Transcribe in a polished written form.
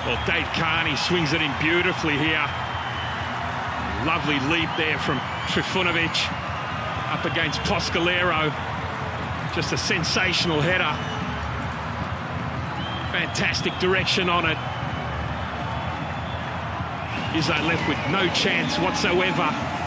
Well, Dave Carney swings it in beautifully here. Lovely leap there from Trifunovic up against Poscalero. Just a sensational header. Fantastic direction on it. Izzo left with no chance whatsoever.